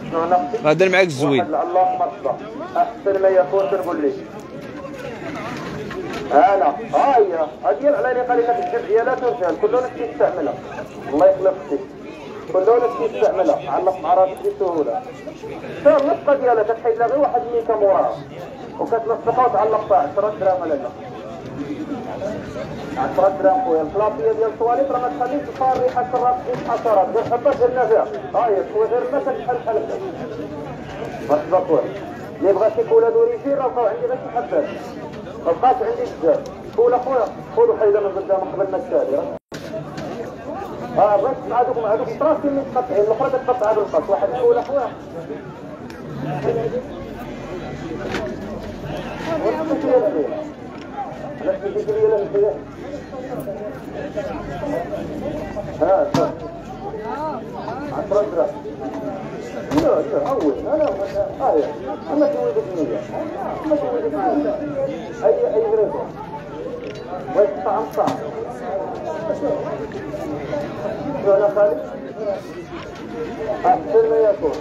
غادر معاك الزوين. اللهم مرحبا. احسن ما يكون كنقول لك انا هي ديال على اللي قال لك الجمعيه لا ترجع كل ناس كيستعملها. الله يخلف فيك كل ناس كيستعملها. علق مع راسك بسهوله. حتى النسخه ديالها كتحيد لها غير واحد ميكا موراها وكتلصقها وتعلق فيها 10 دراهم ولا لا 10 دراهم خويا. الكلابيه ديال الطواليت راه ما تخليش تلقى ريحه الراس حشرات غير حطها درنا فيها. هي خويا غير ما كتحل بحال هكا. مرحبا خويا. اللي بغى شي كولا دوريجين راه بقاو عندي غير شي حبات ما بقاش عندي بزاف. كولا خويا خذوا حيده من قدام قبل ما تشاري. بغيت مع هذوك الطراسي اللي متقطعين الاخرى كتقطعها بالقص. واحد كولا خويا شوف 10 دراهم. لا اول انا اما تويدك نيه اما تويدك نيه اي غريبه والطعم صعب. شو انا خالد احسن ما يكون.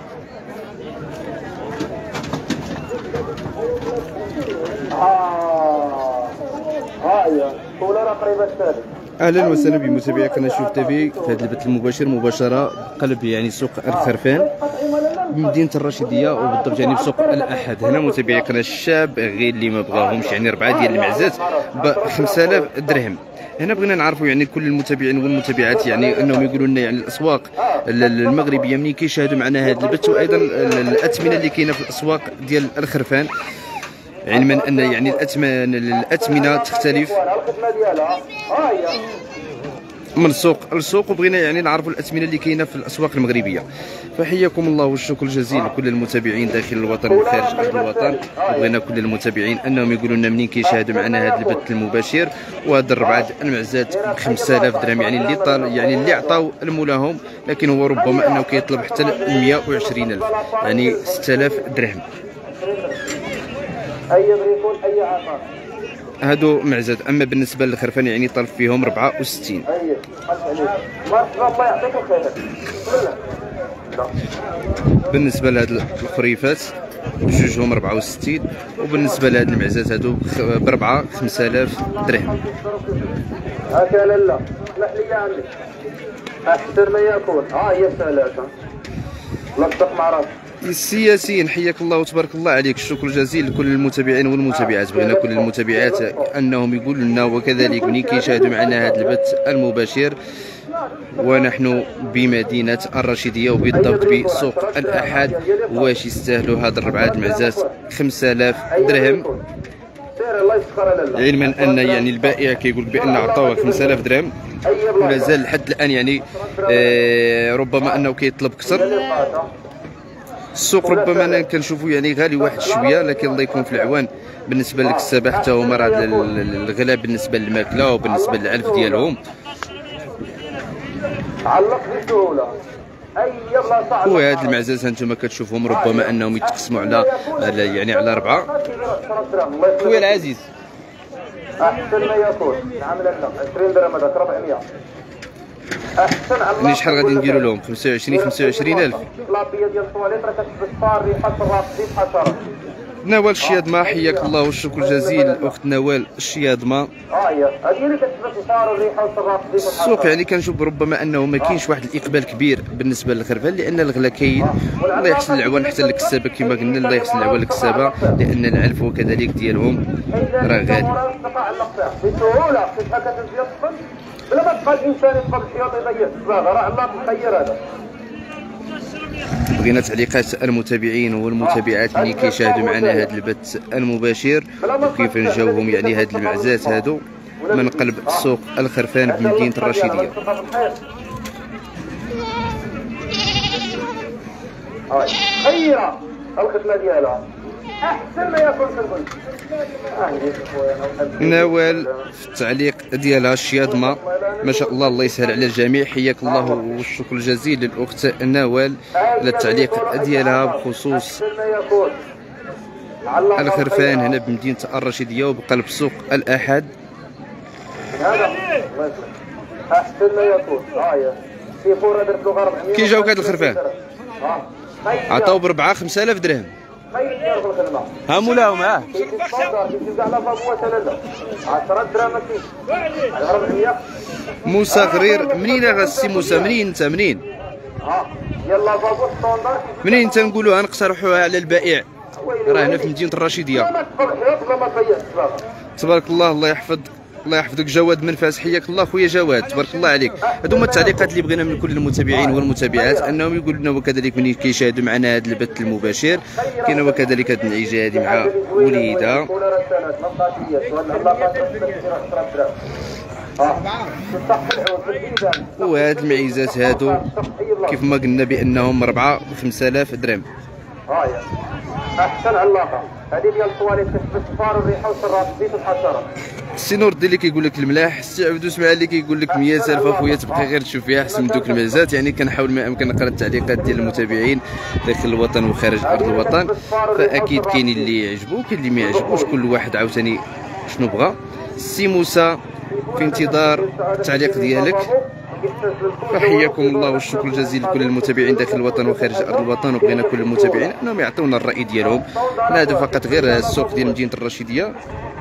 هاي طولها راه قريبه الثالث. اهلا وسهلا بمتابعي قناه شوف تيفي في هذا البث المباشر مباشره قلب يعني سوق الخرفان بمدينه الرشيديه وبالضبط يعني بسوق الاحد. هنا متابعي قناه الشاب غير اللي ما بغاهمش يعني 4 ديال المعزات ب 5000 درهم. هنا بغينا نعرفوا يعني كل المتابعين والمتابعات يعني انهم يقولوا لنا يعني الاسواق المغربيه منين كيشاهدوا معنا هذا البث وايضا الاثمنه اللي كاينه في الاسواق ديال الخرفان، علما ان يعني الاثمنه تختلف من سوق لسوق، وبغينا يعني نعرفوا الاثمنه اللي كاينه في الاسواق المغربيه. فحياكم الله والشكر الجزيل لكل المتابعين داخل الوطن وخارج ارض الوطن. وبغينا كل المتابعين انهم يقولوا لنا منين كيشاهدوا معنا هذا البث المباشر. وهذا الربعه المعزات ب 5000 درهم يعني اللي طال يعني اللي عطاو المولاهم، لكن هو ربما انه كيطلب حتى 120000 يعني 6000 درهم. اي بريكون اي عقار هادو معزات. اما بالنسبه للخرفان يعني طلب فيهم 64. الله يعطيك الخير. بالنسبه لهاد الخريفات بجوجهم 64. وبالنسبه لهاد المعزات هادو ب 5000 درهم. هاكا لا اسمح لي عندك احسن ما يكون. هي السالات لصق مع راسك. السياسيين حياك الله وتبارك الله عليك. الشكر الجزيل لكل المتابعين والمتابعات. بغينا كل المتابعات انهم يقولوا لنا وكذلك منين كيشاهدوا معنا هذا البث المباشر. ونحن بمدينه الرشيديه وبالضبط بسوق الاحد. واش يستاهلوا هاد الربعه المعزات 5000 درهم؟ علما ان يعني البائع كيقول بان عطاوه 5000 درهم ولا زال لحد الان يعني ربما انه كيطلب اكثر. السوق ربما انا كنشوفوا يعني غالي واحد شويه، لكن الله يكون في العوان. بالنسبه للكسابه حتى هما راه الغلاء بالنسبه للماكله وبالنسبه للعلف ديالهم. علق بسهوله اي بلاصه. وهاد المعزات هانتوما كتشوفوهم ربما انهم يتقسموا على يعني على 4. خويا العزيز احسن ما يكون نعمل لنا 20 درهم هذاك 400. احسن على يعني شحال غادي نديروا لهم؟ 25000. الكلابيه ديال الطواليت راه كتحبس فيها ريحه الراس ديال الحشرات. نوال الشيادمه حياك الله والشكر الجزيل الاخت نوال الشيادمه. هذه اللي كتحبس فيها الريحه والراس ديال السوق يعني كنشوف ربما انه ما كاينش واحد الاقبال كبير بالنسبه للخرفان، لان الغلا كاين. الله يحسن العوان حتى الكسابه كما قلنا. الله يحسن العوان الكسابه لان العلف وكذلك ديالهم راه غالي بسهوله. كيف هكا تنزل الطفل بلا ما تبقى الانسان يبقى بالحياط يضيع الصباغه. راه الله مخير هذا. بغينا تعليقات المتابعين والمتابعات اللي كيشاهدوا معنا هذا البث المباشر وكيف نجاوهم يعني هاد المعزات هادو من قلب سوق الخرفان بمدينه الرشيديه. خيره الخدمه ديالها احسن ما يكون كنقول. نوال في التعليق ديالها الشياضمه ما شاء الله. الله يسهل على الجميع. حياك الله والشكر الجزيل للاخت نوال للتعليق ديالها بخصوص الخرفان هنا بمدينه الرشيديه وبقلب سوق الاحد. احسن ما يكون. في فوره درت له 400. كي جاوك هذا الخرفان؟ عطاو ب4 5000 درهم. خير في الخدمه. ها مولاهم ها. كاين الصدر كيجيب كاع لا فابوا ثلاثه 10 دراهم كاين. على 400. موسى غرير منين السي موسى؟ منين انت منين؟ يلا فابوا ستوندار. منين انت؟ نقولوها نقترحوها على البائع. راه هنا في مدينة الرشيدية. تبارك الله. الله يحفظك الله يحفظك جواد من فاس. حياك الله خويا جواد تبارك الله عليك. هادو هما التعليقات اللي بغينا من كل المتابعين والمتابعات انهم يقولوا لنا وكذلك من كيشاهدوا معنا هذا البث المباشر. كاينه وكذلك هذه العيجه هذه مع وليدها. وهاد المعيزات هادو كيف ما قلنا بانهم 4 و5000 درهم. احسن علاقه هذه ديال الطواليت كتحبس الفار والريحه والسرات الزيت والحشرات. السي نور الدين اللي كيقول لك الملاح. السي عبدو اسماعيل اللي كيقول لك 100000 اخويا تبقى غير تشوف فيها احسن من دوك المعزات. يعني كنحاول ما امكن نقرا التعليقات ديال المتابعين داخل الوطن وخارج ارض الوطن. فاكيد كاين اللي يعجبو كاين اللي ما يعجبوش، كل واحد عاوتاني شنو بغى. السي موسى في انتظار التعليق ديالك. فحياكم الله والشكر الجزيل لكل المتابعين داخل الوطن وخارج ارض الوطن. وبغينا كل المتابعين انهم يعطيونا الراي ديالهم. هذا فقط غير السوق ديال مدينه الرشيديه.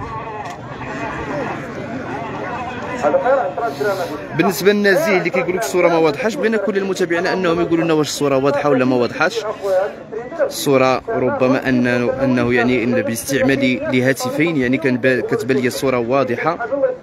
بالنسبه للنازيه اللي كيقول لك الصوره ما واضحاش، بغينا كل المتابعين انهم يقولوا لنا واش الصوره واضحه ولا ما واضحاش. الصوره ربما انه يعني إن باستعمال لهاتفين يعني كتبان لي الصوره واضحه.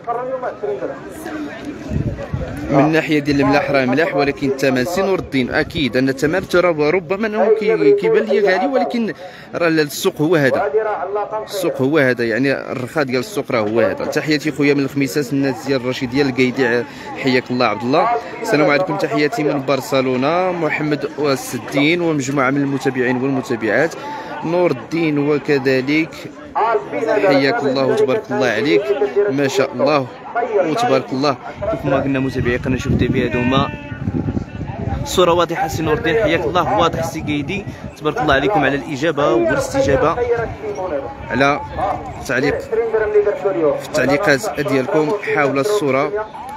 من الناحيه ديال الملاح راه ملاح، ولكن الثمن سي نور الدين اكيد ان الثمن ترى ربما انه كيبان لي غالي، ولكن راه السوق هو هذا. السوق هو هذا يعني الرخاء ديال السوق راه هو هذا. تحياتي خويا من الخميسات الناس ديال الرشيديه القايدي. حياك الله عبد الله. السلام عليكم. تحياتي من برشلونه محمد السدين ومجموعه من المتابعين والمتابعات. نور الدين وكذلك حياك الله وتبارك الله عليك. ما شاء الله وتبارك الله. كيف ما قلنا متابعي قناه شوف تي في هادو هما الصوره واضحه. سي نور الدين حياك الله. واضح سي قايدي تبارك الله عليكم على الاجابه والاستجابه على التعليق في التعليقات ديالكم حول الصوره.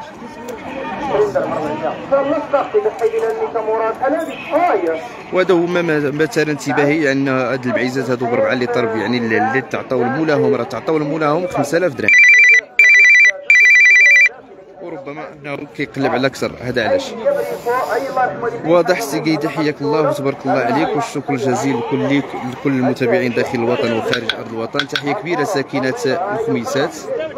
وهذا هما مثلا انتباهي ان هاد البعيزات هادو ب4 لتر يعني اللي تعطاو لمولاهم راه تعطاو لمولاهم 5000 درهم، وربما انه كيقلب على اكثر. هذا علاش. واضح سي قايدي حياك الله وتبارك الله عليك والشكر الجزيل لكل المتابعين داخل الوطن وخارج ارض الوطن. تحيه كبيره ساكنه الخميسات.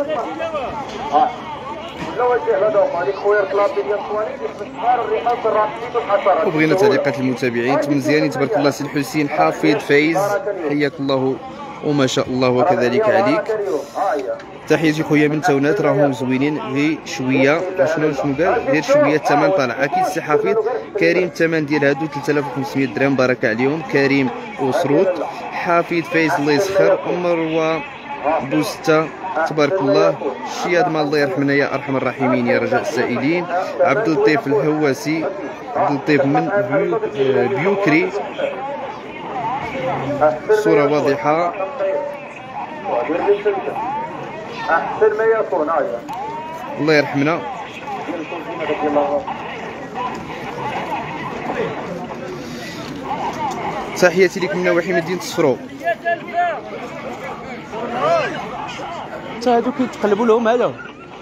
وبغينا تعليقات المتابعين مزيانين تبارك الله. سي الحسين حافظ فايز حياك الله وما شاء الله وكذلك عليك. تحياتي خويا من تونات راهم زوينين غير شويه. شنو قال؟ غير شويه الثمن طالع اكيد. سي حفيظ كريم الثمن ديال هادو 3500 درهم بارك عليهم. كريم وسروت حفيظ فايز الله يسخر. مروه بوسته تبارك الله. شياد ما الله يرحمنا يا ارحم الراحمين يا رجاء السائلين. عبد اللطيف الهواسي عبد اللطيف من بيوكري. صوره واضحه احسن ما يكون. الله يرحمنا. تحياتي لك من نواحي مدينه الصفرو. هادو كيتقلبوا لهم هذا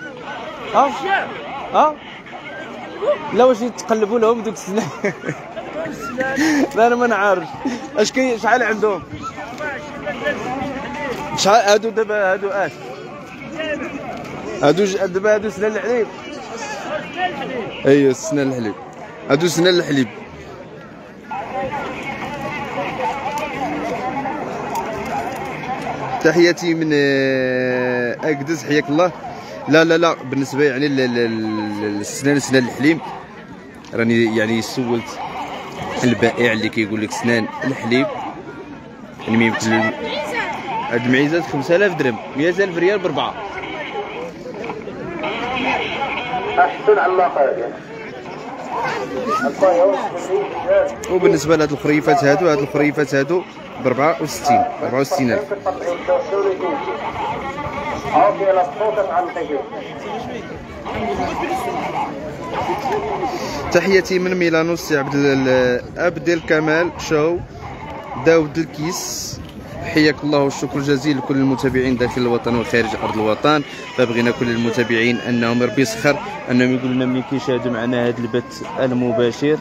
لا واش يتقلبوا لهم دوك السنان. لا انا ما نعرفش اش شحال عندهم. شحال هادو دابا هادو هادو دابا هادو سنان الحليب. ايوا سنان الحليب هادو سنان الحليب. تحياتي من اكدس حياك الله. لا بالنسبه يعني سنان الحليب راني يعني سولت البائع اللي كيقول لك سنان الحليب يعني ما يمكن. هاد المعيزات 5000 درهم 100000 ريال ب4. احسن علاقه هذه. وبالنسبه لهاد الخريفات هادو ب 64 64000. اوكي لا الصوت تعلقي فيه. تحياتي من ميلانو السي عبد الكمال شو داود الكيس. حياك الله والشكر الجزيل لكل المتابعين داخل الوطن وخارج ارض الوطن. فبغينا كل المتابعين انهم ربي يسخر انهم يقولوا لنا ملي كيشاهدوا معنا هذا البث المباشر.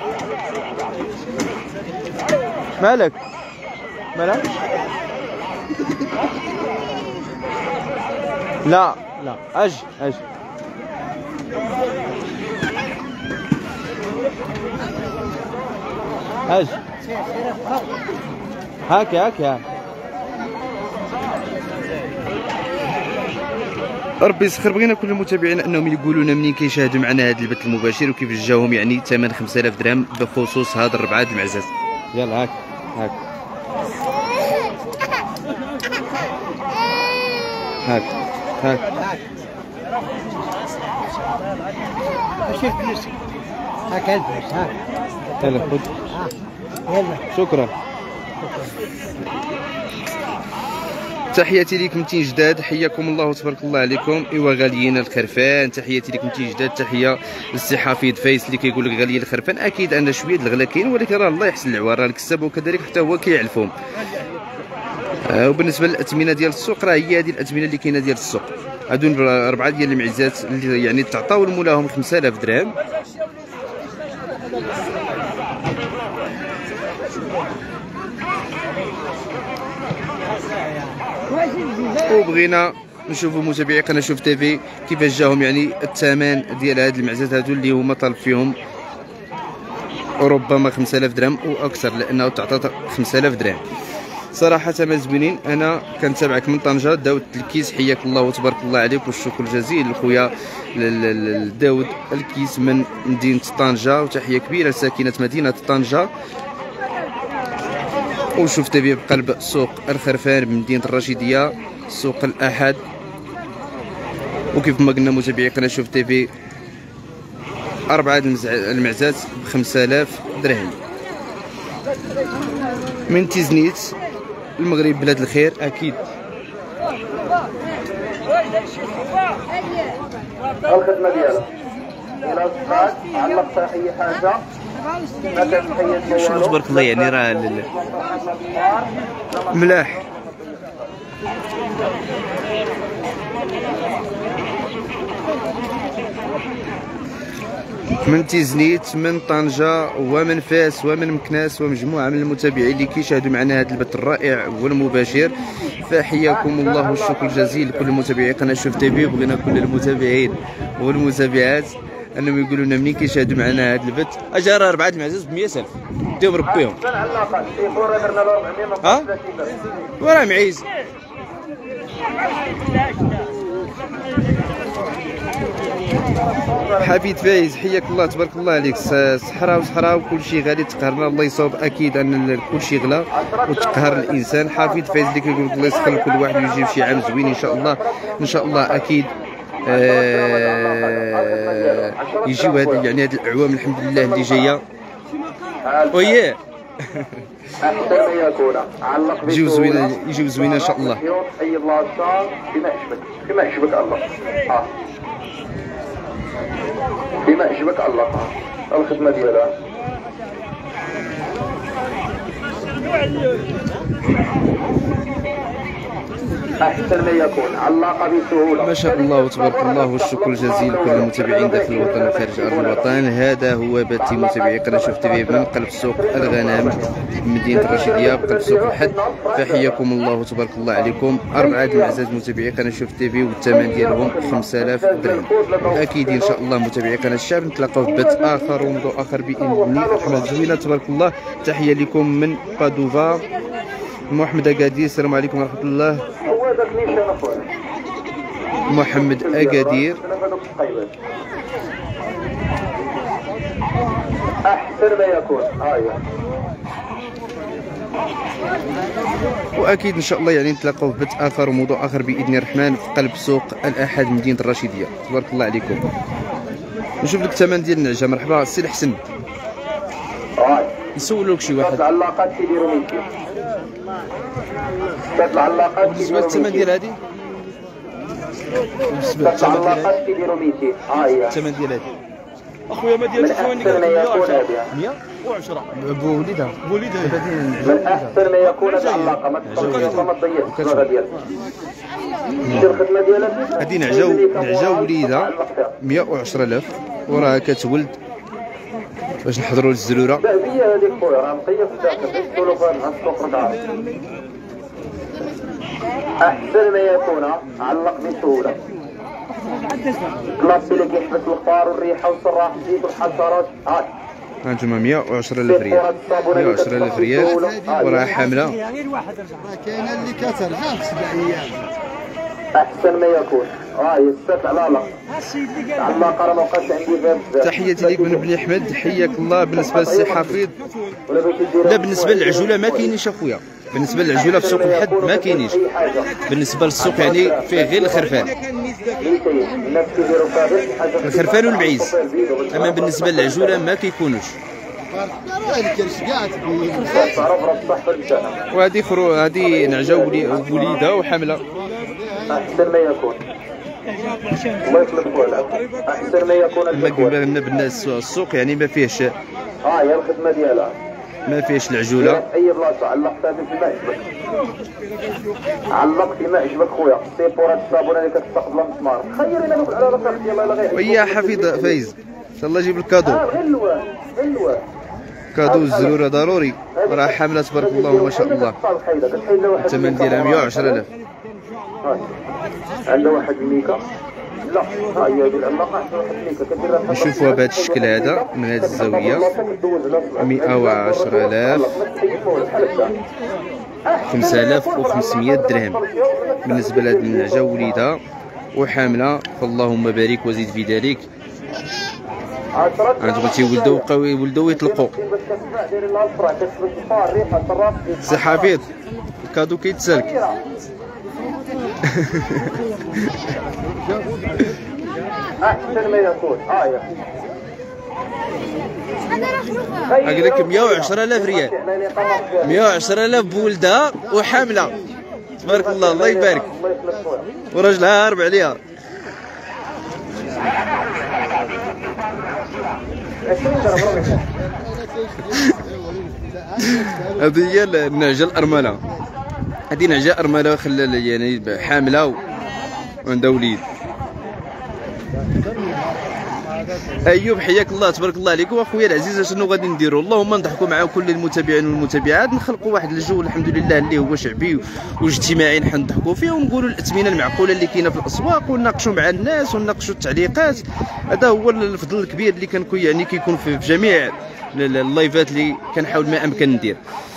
مالك لا اجي هاكي ربي يسخر. بغينا كل المتابعين انهم يقولوا لنا منين كيشاهدوا معنا هذا البث المباشر وكيف جاهم يعني ثمن 5000 درهم بخصوص هذا الربعه المعزز. يلا هاك هاك البس هاك. يلا خذ. يلا شكرا. تحياتي لكم تين جداد، حياكم الله وتبارك الله عليكم. ايوا غاليين الخرفان، تحياتي لكم تين جداد. تحيه للسي حفيظ فايس اللي كيقول لك غاليين الخرفان. اكيد ان شويه الغلا كاين، ولكن راه الله يحسن العوار، راه الكساب وكذلك حتى هو كيعلفهم. وبالنسبه للاثمنه ديال السوق راه هي هذه الاثمنه اللي كاينه ديال السوق. هادو اربعه ديال المعزات اللي يعني تعطاو لمولاهم 5000 درهم. وبغينا نشوفوا متابعي قناه شوف تيفي كيفاش جاهم يعني الثمن ديال هاد المعزات هادو اللي هما طالب فيهم ربما 5000 درهم واكثر، لانه تعطى 5000 درهم. صراحه ثمن زوينين. انا كنتابعك من طنجه داود الكيس، حياك الله وتبارك الله عليك والشكر الجزيل لخويا داود الكيس من مدينه طنجه، وتحيه كبيره لساكنه مدينه طنجه. وشوف تيفي بقلب سوق الخرفان بمدينه الرشيديه، سوق الاحد. وكيف ما قلنا متابعي قناه شوف تيفي اربعه المعزات ب 5000 درهم من تيزنيت المغرب بلاد الخير. اكيد الخدمه ديالها الى صحات علقت اي حاجه ما كتحيد شوف تبارك الله يعني راه ملاح. من تيزنيت من طنجة ومن فاس ومن مكناس ومجموعة من المتابعين اللي كيشاهدوا معنا هذا البث الرائع والمباشر. فحياكم الله والشكر الجزيل لكل متابعي قناة شوف تيفي. بغينا كل المتابعين والمتابعات انهم يقولوا لنا منين كيشاهدوا معنا هذا البث. اجا 4 المعزز ب 100000 ديهم ربيهم. ها وراه معيز. حفيد فايز حياك الله تبارك الله عليك. صحراء وكل شيء غالي تقهرنا الله يصوب. اكيد ان كل شيء غلا وتقهر الانسان. حفيد فايز اللي كيقول لك الله يسخر كل واحد ويجيب شي عام زوين ان شاء الله. ان شاء الله اكيد يجيو يعني هاد الاعوام الحمد لله اللي جايه. وياه احسن ما يكون علق يجيو زوينه يجيو زوينه ان شاء الله. اي بلاصه بما يعجبك الله. بما يعجبك الله. الخدمه ديالها احسن ما يكون علاقه بسهوله. ما شاء الله وتبارك الله والشكر الجزيل لكل المتابعين داخل الوطن وخارج ارض الوطن. هذا هو بث متابعي قناه شوف تيفي من قلب سوق الغنم بمدينه الرشيديه بقلب سوق الحد. فحياكم الله وتبارك الله عليكم. 4 المعزز متابعي قناه شوف تيفي والثمن ديالهم 5000 درهم. اكيد ان شاء الله متابعي قناه الشعب نتلاقاو في بث اخر وموضوع اخر باذن الله زوينه تبارك الله. تحيه لكم من بادوفا محمد أكادير. السلام عليكم ورحمة الله. محمد أكادير أحسن ما يكون. واكيد ان شاء الله يعني نتلاقاو في بث اخر وموضوع اخر باذن الرحمن في قلب سوق الاحد مدينه الرشيديه. تبارك الله عليكم. نشوف لك الثمن ديال النعجه. مرحبا السي الحسن. نسولوك شي واحد. العلاقات كيديروا 200. العلاقات بالنسبه للثمن ديال هذه تعلقات كيديروا 200. ها هي الثمن ديال هذه اخويا ما ديالش ثواني من أحسن ما يكون هذه 110 بوليدها وليدها من احسن ما يكون تعلقه ما تخليش ما تضيعش الصبغه ديالها. دير الخدمه ديالها هذه نعجه وليدها 110,000 وراها كتولد باش نحضروا للزروره. ذهبيه هذيك خويا راه نقيه في الداخل تقولوا فيها السوق رجعات. احسن ما يكون علق بسهوله. كلاصي اللي كيحبس الغبار والريحه والصراح الزيت والحشرات. هانتوما 110,000 ريال 110,000 ريال وراها حامله. كاينه اللي كترجع في 7 ايام. احسن ما يكون. يستات على علاقه راه ما بقاش عندي فيها بزاف. تحياتي ليك بن بني احمد، حياك الله. بالنسبه للسي حفيظ، لا بالنسبه للعجوله ما كاينينش اخويا، بالنسبه للعجوله في سوق الحد ما كاينينش. بالنسبه للسوق يعني فيه غير الخرفان، الخرفان والمعيز، اما بالنسبه للعجوله ما كيكونوش. وهذه نعجه وليده وحامله. احسن ما يكون. الله يخلف خويا. احسن ما يكون. اما قبل بالناس السوق يعني ما فيهش. هي الخدمه ديالها ما فيهش العجوله. اي بلاصه علقت هذه فيما عجبك. علق فيما عجبك خويا. سيبورات الصابونه اللي كتستقبل المسمار. خيرنا نقول على راسك يلاه لا غير. ويا حفيظ فايز ان شاء الله جيب الكادو. غلوه كادو الزروره ضروري. راه حامله تبارك الله ما شاء الله. الثمن ديالها 110,000. عندها واحد الميكا. لا ها هي هذه العلاقه واحد الميكا كديرها. نشوفوها بهذه الشكل هذا من هذه الزاويه 110,000 5,500 درهم بالنسبه لهذه النعجه وليدها وحامله، فاللهم بارك وزيد في ذلك. عندهم تيولدوا بقاو يولدوا ويطلقوا. سي حفيظ الكادو كيتسالك. احسن ما يكون. قال لك 110,000 ريال 110,000 بولدها وحامله تبارك الله. الله يبارك. وراجلها هارب عليها. هذه هي النعجه الارمله. هذه نعجه ارمله خلال يعني حامله وعندها وليد. ايوب حياك الله تبارك الله عليك. واخويا العزيز شنو غادي نديروا؟ اللهم نضحكوا مع كل المتابعين والمتابعات، نخلقوا واحد الجو الحمد لله اللي هو شعبي واجتماعي نضحكوا فيه ونقولوا الاثمنه المعقوله اللي كاينه في الاسواق ونناقشوا مع الناس ونناقشوا التعليقات. هذا هو الفضل الكبير اللي كنكون يعني كيكون في جميع اللايفات اللي كنحاول ما امكن ندير.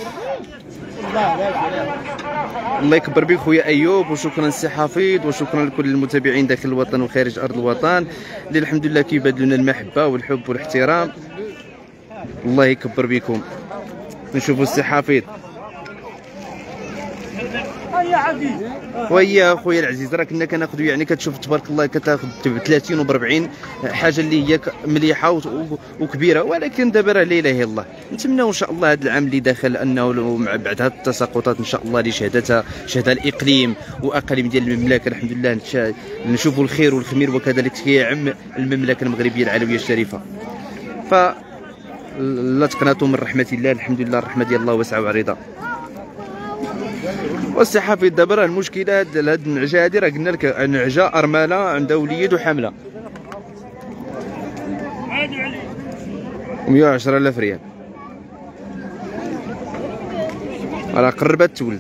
الله يكبر بك خويا ايوب، وشكرا سي حفيظ، وشكرا لكل المتابعين داخل الوطن وخارج ارض الوطن اللي الحمد لله كيبادلونا المحبه والحب والاحترام. الله يكبر بكم. نشوفوا السي حفيظ. ويا خويا العزيز راه كنا كناخذوا يعني كتشوف تبارك الله كتاخذ ب 30 و ب 40 حاجه اللي هي مليحه وكبيره، ولكن دابا راه لا اله الا الله. نتمناو ان شاء الله هذا العام اللي داخل انه مع بعد هذه التساقطات ان شاء الله اللي شهدها الاقليم واقاليم ديال المملكه الحمد لله نشوفوا الخير والخمير وكذلك كيعم المملكه المغربيه العلويه الشريفه. ف لا تقنطوا من رحمه الله، الحمد لله الرحمه ديال الله واسعه وعريضه. والسي حفيظ دابا راه المشكله هاد النعجه هادي راه قلنا لك نعجه ارمله عندها وليد وحامله 110,000 ريال راه قربت تولد.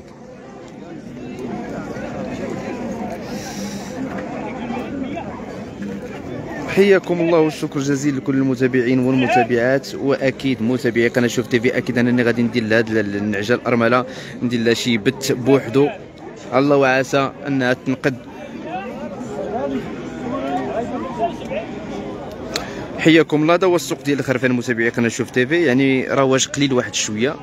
حياكم الله والشكر الجزيل لكل المتابعين والمتابعات، واكيد متابعي قناه شوف تي في. اكيد انني غادي ندير لهاد النعجه الارمله ندير لها شي بت بوحدو، الله وعسى انها تنقد. حياكم الله. هذا هو السوق ديال الخرفان متابعي قناه شوف تي في، يعني راه واش قليل واحد شويه،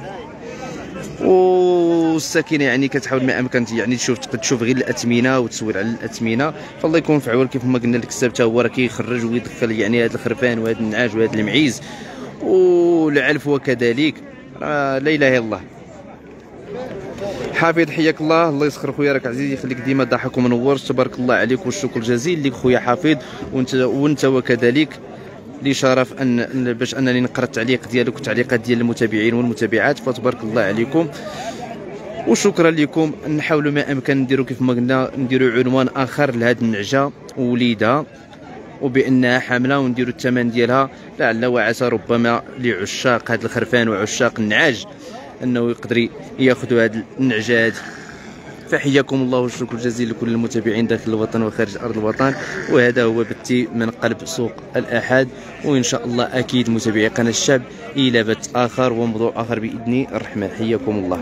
والساكنه يعني كتحاول ما امكن يعني تشوف غير الاثمنه وتصوير على الاثمنه. فالله يكون في عون. كيف ما قلنا لك السبت هو راه كيخرج ويدخل يعني هذا الخرفان وهذا النعاج وهذا المعيز والعلف وكذلك، لا اله الا الله. حفيظ حياك الله، الله يسخر خويا، راك عزيز يخليك ديما ضحك ومنور، تبارك الله عليك والشكر الجزيل لك خويا حفيظ، وانت وكذلك لي شرف ان باش انني نقرا التعليق ديالك والتعليقات ديال المتابعين والمتابعات، فتبارك الله عليكم وشكرا لكم. نحاولوا ما امكن نديروا كيف ما قلنا، نديروا عنوان اخر لهذه النعجه ووليدها وبانها حامله، ونديروا الثمن ديالها لعل وعسى ربما لعشاق هذا الخرفان وعشاق النعاج انه يقدر ياخذوا هذه النعجه هذه. فحياكم الله والشكر الجزيل لكل المتابعين داخل الوطن وخارج ارض الوطن، وهذا هو بثي من قلب سوق الاحد، وان شاء الله اكيد متابعي قناه الشعب الى بث اخر وموضوع اخر باذن الرحمن. حياكم الله.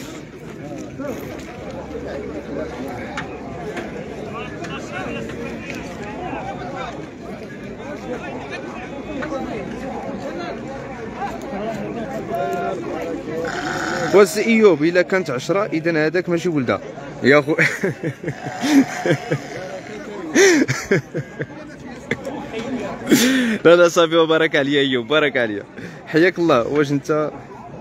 واس ايوب الا كانت 10 اذا هذاك ماشي ولدها يا خو. لا صافي وبارك عليا ايوب، بارك عليا، حياك الله. واش انت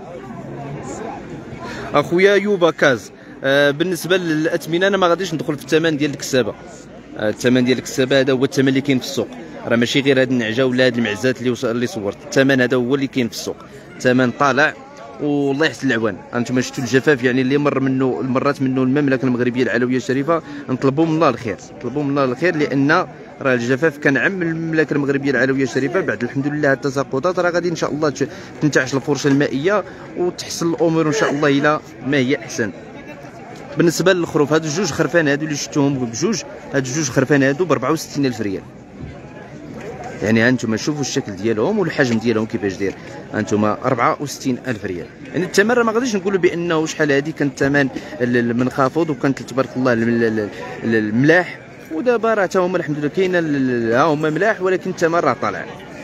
اخويا يوبا كاز؟ بالنسبه للاثمنه انا ما غاديش ندخل في الثمن ديال الكسابه. الثمن ديال الكسابه هذا هو الثمن اللي كاين في السوق، راه ماشي غير هذه النعجه ولا هذه المعزات اللي صورت، الثمن هذا هو اللي كاين في السوق، الثمن طالع والله يحسن العوان. انتم شفتوا الجفاف يعني اللي مر منه المرات منه المملكه المغربيه العلويه الشريفه، نطلبوا من الله الخير، نطلبوا من الله الخير، لان راه الجفاف كان عم المملكه المغربيه العلويه الشريفه. بعد الحمد لله التساقطات راه غادي ان شاء الله تنتعش الفرشه المائيه وتحسن الامور ان شاء الله الى ما هي احسن. بالنسبه للخروف، هادو جوج خرفان هادو اللي شفتوهم بجوج، هادو جوج خرفان هادو ب 64,000 ريال. يعني هانتوما شوفوا الشكل ديالهم والحجم ديالهم كيفاش داير، هانتوما 64,000 ريال. يعني الثمن راه ما غاديش نقولوا بانه شحال هذه كان الثمن منخفض وكانت تبارك الله الملاح، ودابا راه تا هما الحمد لله كاينه ها هما ملاح، ولكن الثمن راه طالع.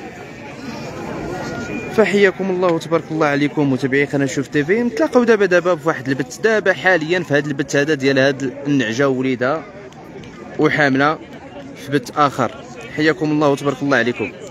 فحياكم الله وتبارك الله عليكم متابعي قناه شوف تيفي. نتلاقاو دابا بواحد البث دابا حاليا في هذا البث هذا ديال هذه النعجه ووليدها وحامله في بث اخر. حياكم الله وتبارك الله عليكم.